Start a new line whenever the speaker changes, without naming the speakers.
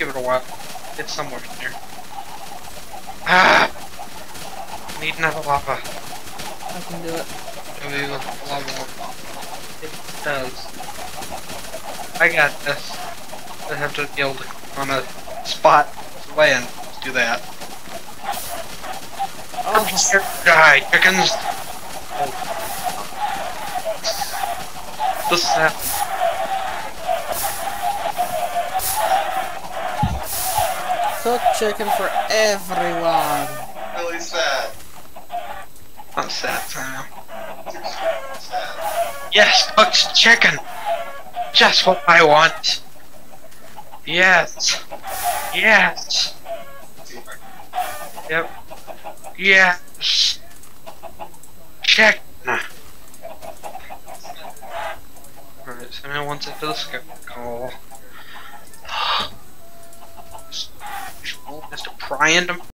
give it a while. It's somewhere in there. Ah! Need another lava.
I can do it.
Lava. It does. I got this. I have to build on a spot land to do that.
Oh,
Die, chickens! Oh. This is
cooked chicken for everyone.
Really sad.
I'm sad, Sam.
Sad.
Yes, cooked chicken! Just what I want! Yes! Yes! Yep. Yes! Chicken! Alright, so now once I do the skip call. Mr. Pry into